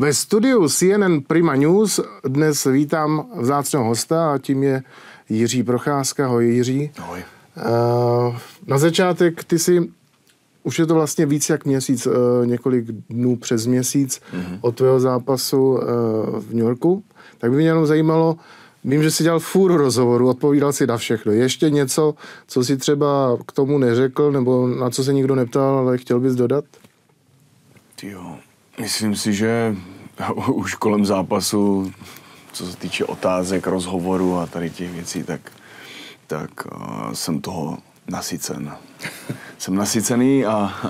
Ve studiu CNN Prima News dnes vítám vzácného hosta a tím je Jiří Procházka. Ahoj Jiří. Ahoj. Na začátek ty si, už je to vlastně víc jak měsíc, několik dnů přes měsíc od tvého zápasu v New Yorku, tak by mě jenom zajímalo, vím, že jsi dělal fůru rozhovoru, odpovídal si na všechno. Ještě něco, co si třeba k tomu neřekl, nebo na co se nikdo neptal, ale chtěl bys dodat? Jo, myslím si, že už kolem zápasu, co se týče otázek, rozhovoru a tady těch věcí, tak jsem toho nasycen. Jsem nasycený,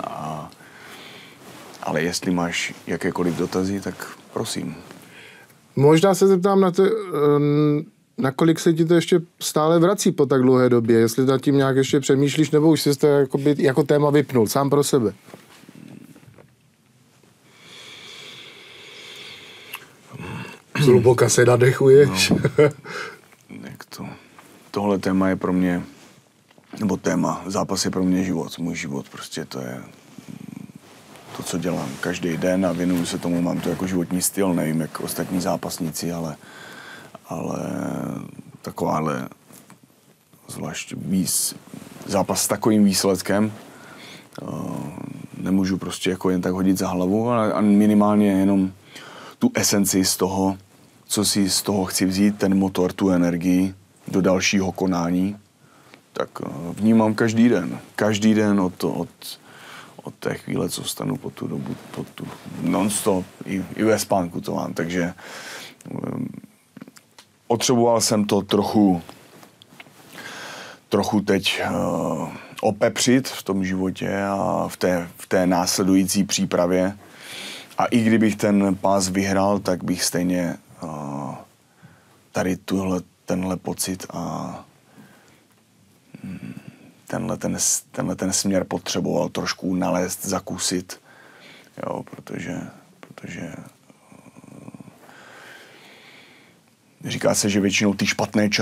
ale jestli máš jakékoliv dotazy, tak prosím. Možná se zeptám na to, nakolik se ti to ještě stále vrací po tak dlouhé době, jestli nad tím nějak ještě přemýšlíš, nebo už jsi to jako téma vypnul sám pro sebe? Zhluboka se nadechuješ. No, tohle téma je pro mě, nebo zápas je pro mě život, můj život, prostě to je to, co dělám každý den a věnuju se tomu, mám to jako životní styl, nevím, jak ostatní zápasníci, ale takováhle zvlášť zápas s takovým výsledkem nemůžu prostě jako jen tak hodit za hlavu, ale minimálně jenom tu esenci z toho, co si z toho chci vzít, ten motor, tu energii do dalšího konání, tak vnímám každý den. Každý den od té chvíle, co stanu po tu dobu, non-stop, i ve spánku to mám, takže potřeboval jsem to trochu teď opepřit v tom životě a v té následující přípravě. A i kdybych ten pás vyhrál, tak bych stejně tady tenhle pocit a tenhle ten směr potřeboval trošku nalézt, zakusit, jo, protože říká se, že většinou ty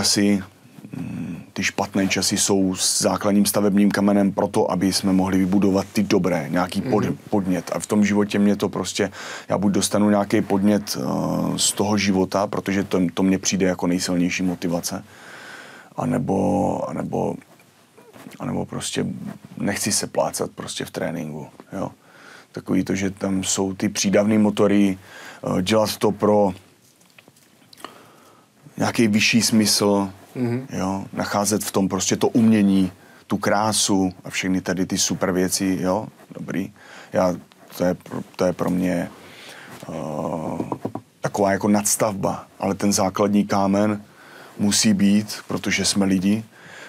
špatné časy jsou s základním stavebním kamenem pro to, aby jsme mohli vybudovat ty dobré, nějaký podnět. A v tom životě mě to prostě, já buď dostanu nějaký podnět z toho života, protože to mně přijde jako nejsilnější motivace, anebo prostě nechci se plácat prostě v tréninku, jo. Takový to, že tam jsou ty přídavné motory, dělat to pro nějaký vyšší smysl, jo, nacházet v tom prostě to umění, tu krásu a všechny tady ty super věci, jo, dobrý. To je pro mě taková jako nadstavba, ale ten základní kámen musí být, protože jsme lidi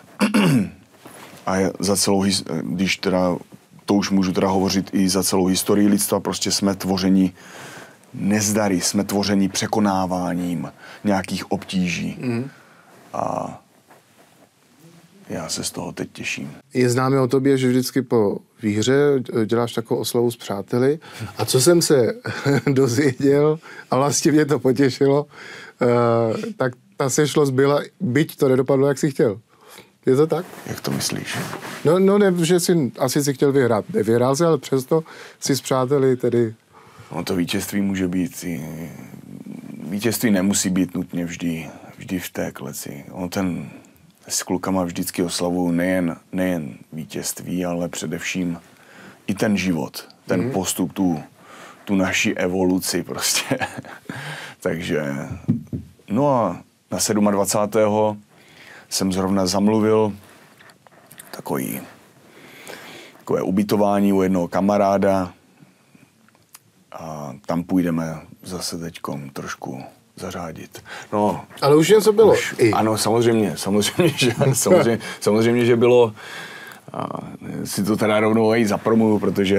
a za celou, když teda, to už můžu teda hovořit i za celou historii lidstva, prostě jsme tvořeni nezdary, jsme tvořeni překonáváním nějakých obtíží. A já se z toho teď těším. Je známé o tobě, že vždycky po výhře děláš takovou oslavu s přáteli. A co jsem se dozvěděl, a vlastně mě to potěšilo, tak ta sešlost byla, byť to nedopadlo, jak jsi chtěl. Je to tak? Jak to myslíš? No ne, že jsi asi chtěl vyhrát. Nevyhrál jsi, ale přesto si s přáteli tedy... No to vítězství může být. Vítězství nemusí být nutně vždy v té kleci. S klukama vždycky oslavuju nejen vítězství, ale především i ten život, ten postup, tu naši evoluci prostě. Takže, no a na 27. jsem zrovna zamluvil takové ubytování u jednoho kamaráda a tam půjdeme zase teďkom trošku zařádit. No, ale už něco bylo. Ano, samozřejmě, že bylo. A si to teda rovnou i zapromuju,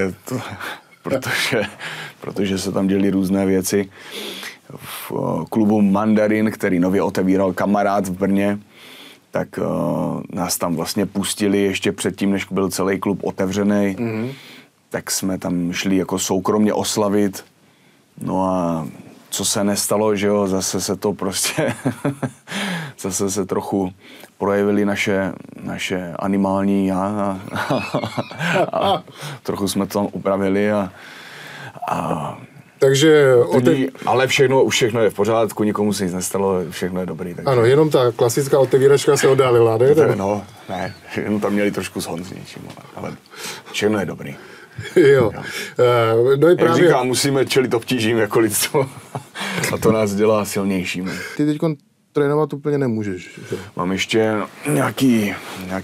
protože se tam děly různé věci. V klubu Mandarin, který nově otevíral kamarád v Brně, tak nás tam vlastně pustili ještě předtím, než byl celý klub otevřený. Tak jsme tam šli jako soukromně oslavit. No a co se nestalo, že jo, zase se to prostě, zase se trochu projevily naše animální já a trochu jsme to tam upravili a Takže... Ale všechno je v pořádku, nikomu se nic nestalo, všechno je dobrý. Takže... Ano, jenom ta klasická otevíračka se oddálila, ne? No, ne, jenom tam měli trošku shon s něčím, ale všechno je dobrý. Jo. No je právě... Jak říkám, musíme čelit obtížím jako lidstvo a to nás dělá silnějšími. Ty teď trénovat úplně nemůžeš. Že? Mám ještě nějaký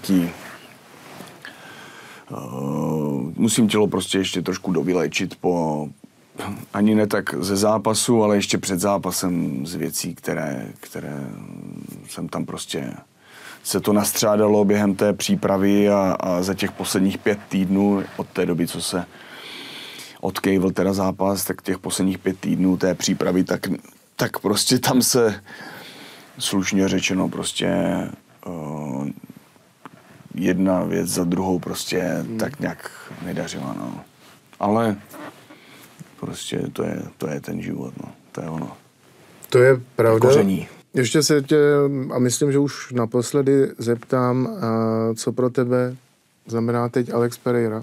musím tělo prostě ještě trošku dovylečit ani ne tak ze zápasu, ale ještě před zápasem z věcí, které jsem tam prostě se to nastřádalo během té přípravy a za těch posledních 5 týdnů od té doby, co se odkejvil teda zápas, tak těch posledních 5 týdnů té přípravy, tak prostě tam se slušně řečeno prostě jedna věc za druhou prostě tak nějak nedařila, no. Ale prostě to je ten život, no. To je ono. To je pravda. Koření. Ještě se tě, a myslím, že už naposledy zeptám, co pro tebe znamená teď Alex Pereira?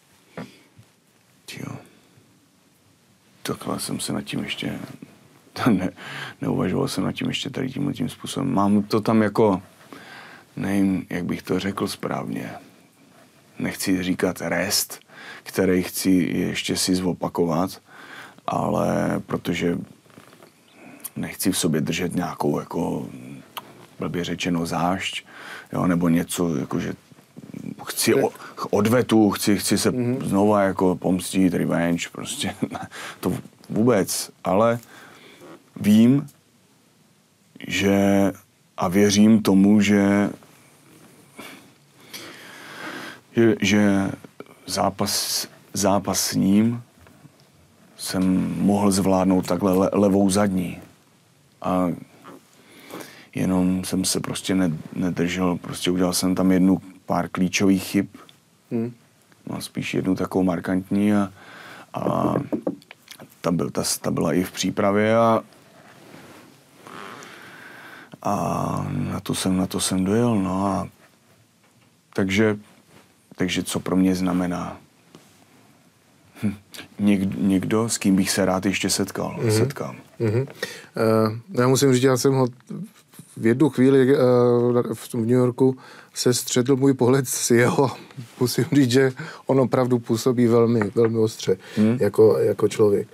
Jo. Takhle jsem se nad tím ještě neuvažoval jsem nad tím ještě tady tímhle způsobem. Mám to tam jako, nevím, jak bych to řekl správně. Nechci říkat rest, který chci ještě si zopakovat, ale protože nechci v sobě držet nějakou jako blbě řečeno zášť, jo, nebo něco, jakože chci odvetu, chci se znova jako pomstit, revenge, prostě to vůbec, ale vím, že a věřím tomu, že zápas s ním jsem mohl zvládnout takhle levou zadní. A jenom jsem se prostě nedržel, prostě udělal jsem tam pár klíčových chyb. No, spíš jednu takovou markantní a ta byla i v přípravě a na to jsem dojel, no a takže co pro mě znamená někdo, s kým bych se rád ještě setkal. Já musím říct, já jsem ho v jednu chvíli v New Yorku se střetl můj pohled s jeho. Musím říct, že on opravdu působí velmi, velmi ostře jako člověk.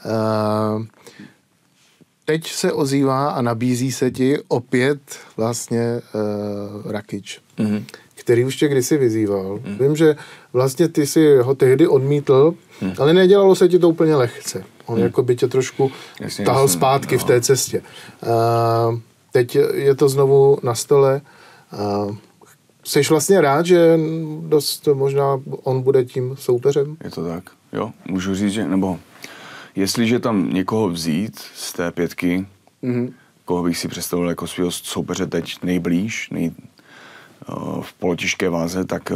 Teď se ozývá a nabízí se ti opět vlastně Rakic, který už tě kdysi vyzýval. Vím, že vlastně ty si ho tehdy odmítl, ale nedělalo se ti to úplně lehce. On jako by tě trošku tahal zpátky v té cestě. Teď je to znovu na stole. Jseš vlastně rád, že dost možná on bude tím soupeřem? Je to tak, jo. Můžu říct, že, nebo jestliže tam někoho vzít z té 5, koho bych si představil jako svého soupeře teď nejblíž, v polotěžké váze, tak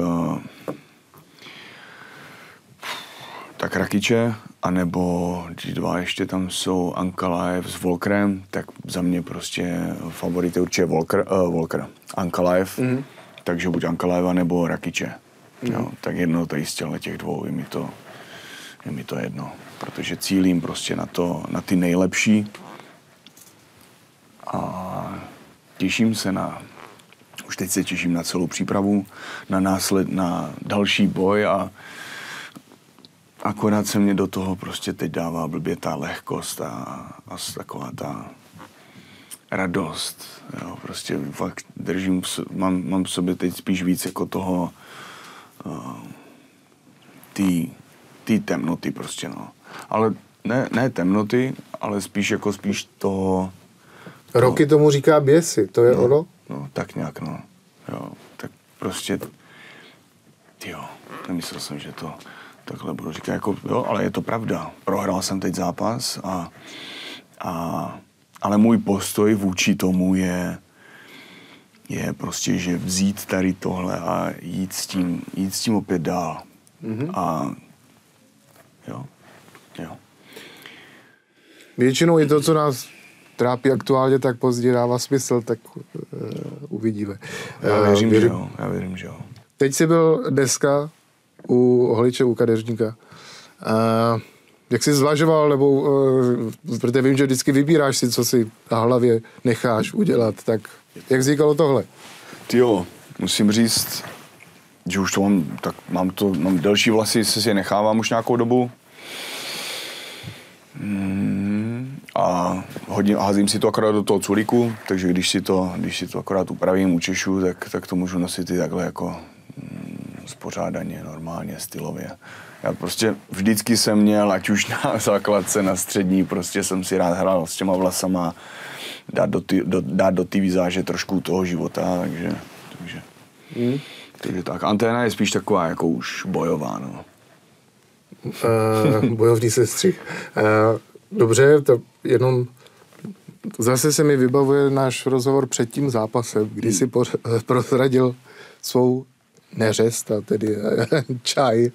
Rakiče, anebo ti dva ještě tam jsou Ankalaev s Volkerem, tak za mě prostě favorit je určitě Volker. Ankalaev, takže buď Ankalaeva nebo Rakiče. Jo, tak jedno tady z těch dvou, je mi to jedno, protože cílím prostě na ty nejlepší a těším se už teď se těším na celou přípravu, na další boj a akorát se mě do toho prostě teď dává blbě ta lehkost a taková ta radost. Jo, prostě fakt mám v sobě teď spíš víc jako toho té temnoty prostě, no. Ale ne temnoty, ale spíš toho... Roky tomu říká běsy, to je ono? No, tak nějak, no. Jo, tak prostě... nemyslel jsem, že to takhle budu říkat, jako, jo, ale je to pravda. Prohrál jsem teď zápas ale můj postoj vůči tomu je prostě, že vzít tady tohle a jít s tím opět dál. A jo. Většinou i to, co nás trápí aktuálně, tak později dává smysl, tak uvidíme. Já věřím, že jo. Teď jsi byl dneska u Holiče, u kadeřníka. Jak jsi zvažoval, nebo protože vím, že vždycky vybíráš si, co si na hlavě necháš udělat, tak jak vznikalo tohle? Jo, musím říct, že už to mám, mám delší vlasy, si je nechávám už nějakou dobu. A házím si to akorát do toho culíku, takže když si to akorát upravím, učešu, tak to můžu nosit i takhle jako spořádaně, normálně, stylově. Já prostě vždycky jsem měl, ať už na základce, na střední, prostě jsem si rád hrál s těma vlasama, dát do té vizáže trošku toho života, takže tak. Anténa je spíš taková jako už bojová, no. Bojovný sestřih. Dobře, to jenom zase se mi vybavuje náš rozhovor před tím zápasem, kdy si prozradil svou neřest, a tedy čaj.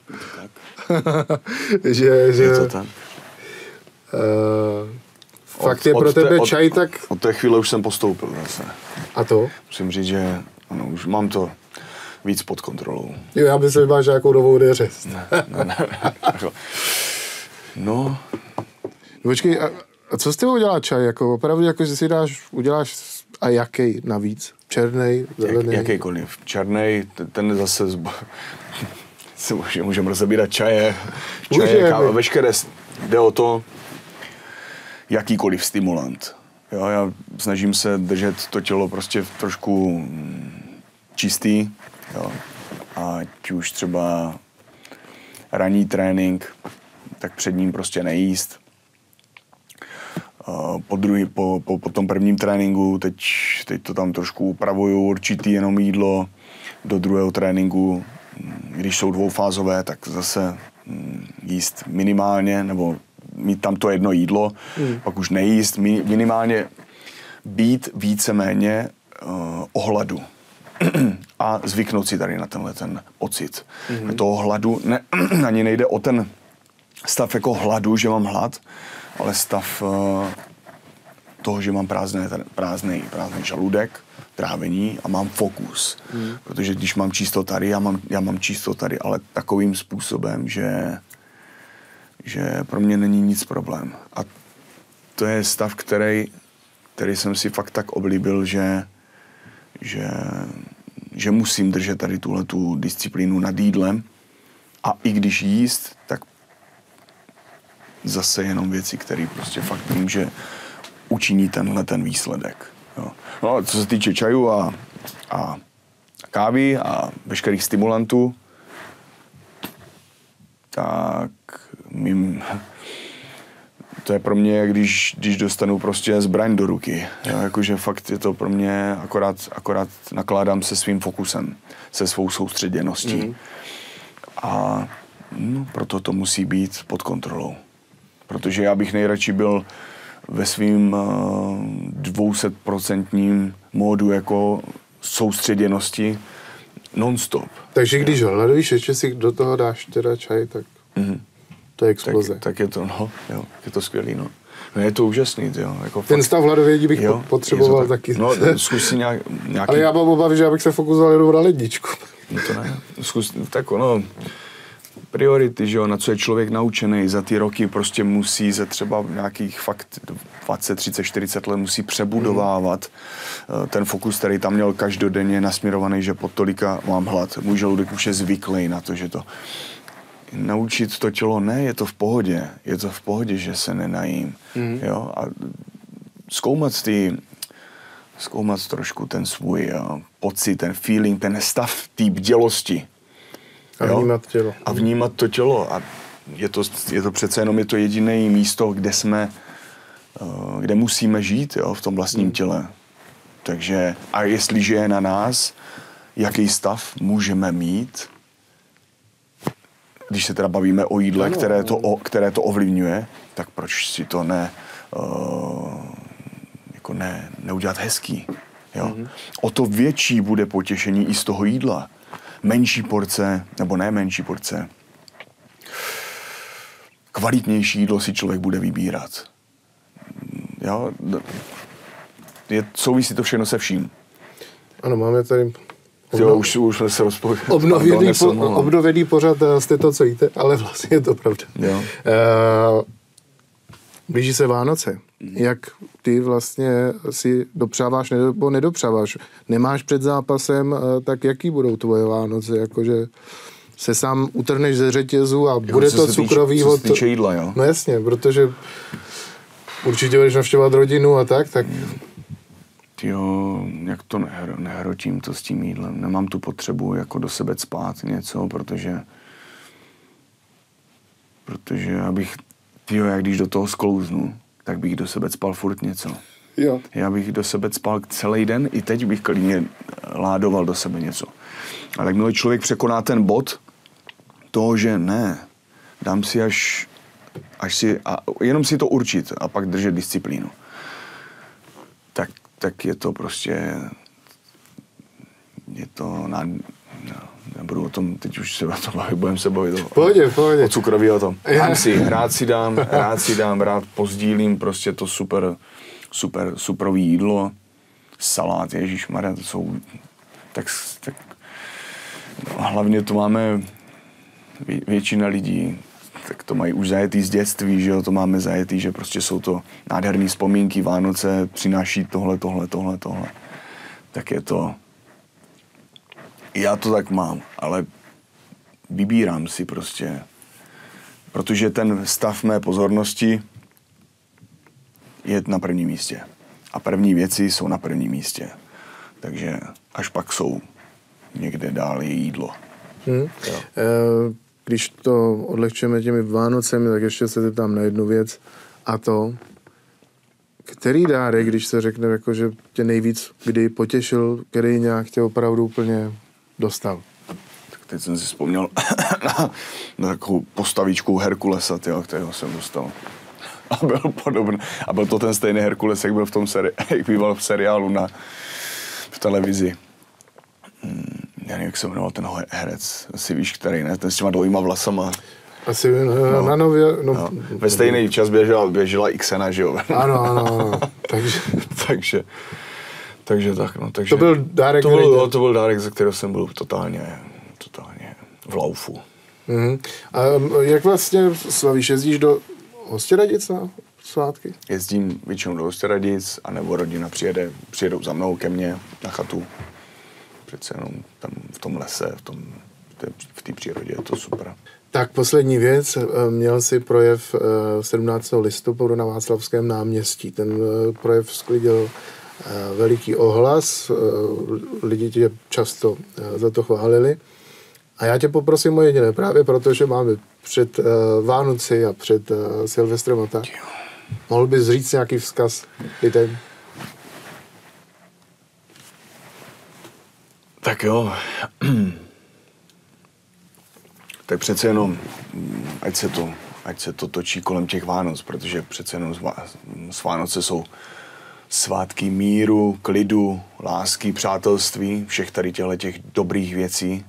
Je to tak. Fakt je pro tebe čaj tak... Od té chvíle už jsem postoupil zase. A to? Musím říct, že ano, už mám to víc pod kontrolou. Jo, já bych se máš nějakou novou neřest. Ne. No. Počkej, a co s tebou dělá čaj? Jako opravdu, jako, že si uděláš a jaký navíc? Černej, zelený? Jakýkoliv. Černej, ten zase můžeme rozebírat čaje, káva, veškeré, jde o to, jakýkoliv stimulant. Jo, já snažím se držet to tělo prostě trošku čistý, jo. Ať už třeba ranní trénink, tak před ním prostě nejíst. Po tom prvním tréninku, teď to tam trošku upravuju, určitý jenom jídlo. Do druhého tréninku, když jsou dvoufázové, tak zase jíst minimálně, nebo mít tam to jedno jídlo, pak už nejíst, minimálně být víceméně ohladu a zvyknout si tady na tenhle ten pocit. Toho hladu, ani nejde o ten stav jako hladu, že mám hlad, ale stav toho, že mám prázdný žaludek, trávení a mám fokus. Protože když mám čisto tady, já mám čisto tady, ale takovým způsobem, že pro mě není nic problém. A to je stav, který jsem si fakt tak oblíbil, že musím držet tady tuhletu disciplínu nad jídlem. A i když jíst, tak zase jenom věci, které prostě fakt vím, že učiní ten výsledek. Jo. No a co se týče čaju a kávy a veškerých stimulantů, tak to je pro mě, když dostanu prostě zbraň do ruky. Jo, jakože fakt je to pro mě, akorát nakládám se svým fokusem, se svou soustředěností. A proto to musí být pod kontrolou. Protože já bych nejradši byl ve svým 200% módu jako soustředěnosti non-stop. Takže když hladuješ, ještě si do toho dáš teda čaj, tak to je exploze. Tak je to, je to skvělý, no. No je to úžasný, jo. Jako ten stav hladovědí bych potřeboval taky. No, zkus si nějaký... Ale já mám obavy, že já bych se fokusoval jenom na ledničku. No to ne. Zkus, tak ono... Priority, že jo, na co je člověk naučený, za ty roky prostě musí ze třeba nějakých fakt 20, 30, 40 let musí přebudovávat ten fokus, který tam měl každodenně nasměrovaný, že pod tolika mám hlad. Můj žaludek už je zvyklý na to, že to naučit to tělo, ne, je to v pohodě, že se nenajím, jo, a zkoumat trošku ten svůj pocit, ten feeling, ten stav té bdělosti. A vnímat tělo. A vnímat to tělo. A je to přece jenom to jediné místo, kde musíme žít, jo, v tom vlastním těle. Takže, a jestliže je na nás, jaký stav můžeme mít, když se teda bavíme o jídle, které to ovlivňuje, tak proč si to neudělat hezký. Jo? O to větší bude potěšení i z toho jídla. Menší porce, nebo ne menší porce, kvalitnější jídlo si člověk bude vybírat. Jo? Souvisí to všechno se vším. Ano, máme tady už jsme se obnovený pořad jste to, co jíte, ale vlastně je to pravda. Jo. Blíží se Vánoce. Jak ty vlastně si dopřáváš nebo nedopřáváš? Nemáš před zápasem, tak jaký budou tvoje Vánoce? Jakože se sám utrhneš ze řetězu a bude to cukrový co se týče jídla, jo? No jasně, protože určitě budeš navštěvovat rodinu a tak. Jo, jak to nehrotím to s tím jídlem. Nemám tu potřebu jako do sebe cpát něco, protože abych, jak když do toho sklouznu, tak bych do sebe cpal furt něco. Jo. Já bych do sebe cpal celý den, i teď bych klidně ládoval do sebe něco. Ale jakmile člověk překoná ten bod toho, že ne, dám si až si, a jenom si to určit a pak držet disciplínu, tak je to prostě, nebudu o tom, teď už se o tom bavit, budeme se bavit Pohodě. o cukroví o tom. Rád si dám, rád pozdílím prostě to superový jídlo, salát, ježišmarja, to jsou, tak hlavně to máme většina lidí, tak to mají už zajetý z dětství, že jo, to máme zajetý, že prostě jsou to nádherné vzpomínky, Vánoce přináší tohle. Tak je to, já to tak mám, ale vybírám si prostě, protože ten stav mé pozornosti je na prvním místě. A první věci jsou na prvním místě. Takže až pak jsou někde dál je jídlo. Když to odlehčujeme těmi Vánocemi, tak ještě se zeptám na jednu věc. A to, který dárek, když se řekne, jako, že tě nejvíc kdy potěšil, který nějak tě opravdu úplně dostal? Tak teď jsem si vzpomněl na takovou postavičku Herkulesa, kterého jsem dostal. A byl podobný. A byl to ten stejný Herkules, jak byl jak býval v seriálu v televizi. Já nevím, jak se jmenoval ten herec, asi víš, který, ne? Ten s těma dlouhýma vlasama. Asi na Nově. No. Ve stejný čas běžela Xena, že jo? Ano. Takže tak, no. Takže to byl dárek, to byl dárek, za kterého jsem byl totálně v laufu. A jak vlastně slavíš? Jezdíš do Hostěradic na svátky? Jezdím většinou do Hostěradic, anebo rodina přijedou za mnou ke mně na chatu. Přece jenom tam v tom lese, v té přírodě je to super. Tak poslední věc. Měl si projev 17. listopadu na Václavském náměstí. Ten projev sklidil veliký ohlas. Lidi tě často za to chválili. A já tě poprosím o jediné, právě protože máme před Vánoci a před Silvestrem a tak. Mohl bys říct nějaký vzkaz lidem? Tak jo. Tak přece jenom, ať se to točí kolem těch Vánoc, protože přece jenom z Vánoce jsou svátky míru, klidu, lásky, přátelství, všech tady těch dobrých věcí,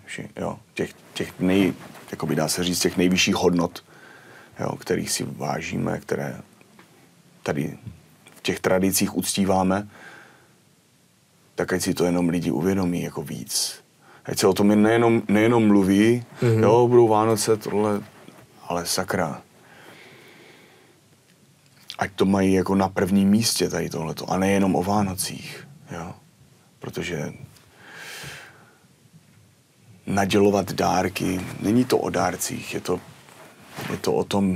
jakoby dá se říct, těch nejvyšších hodnot, jo, kterých si vážíme, které tady v těch tradicích uctíváme, tak ať si to jenom lidi uvědomí jako víc. Ať se o tom nejenom mluví, jo, budou Vánoce, tohle, ale sakra. Ať to mají jako na prvním místě tady tohleto, a nejenom o Vánocích, jo. Protože nadělovat dárky, není to o dárcích, je to o tom,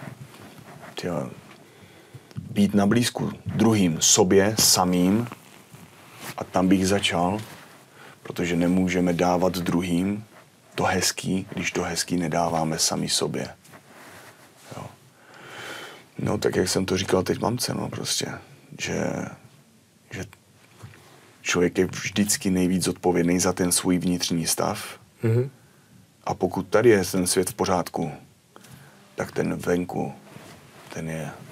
být na blízku druhým, sobě, samým, a tam bych začal, protože nemůžeme dávat druhým to hezký, když to hezký nedáváme sami sobě. Jo. No tak, jak jsem to říkal teď mamce, no prostě, že člověk je vždycky nejvíc odpovědný za ten svůj vnitřní stav. A pokud tady je ten svět v pořádku, tak ten venku, ten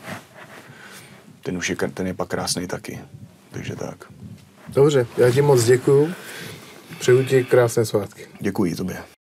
je pak krásný taky. Takže tak. Dobře, já ti moc děkuju. Přeju ti krásné svátky. Děkuji tobě.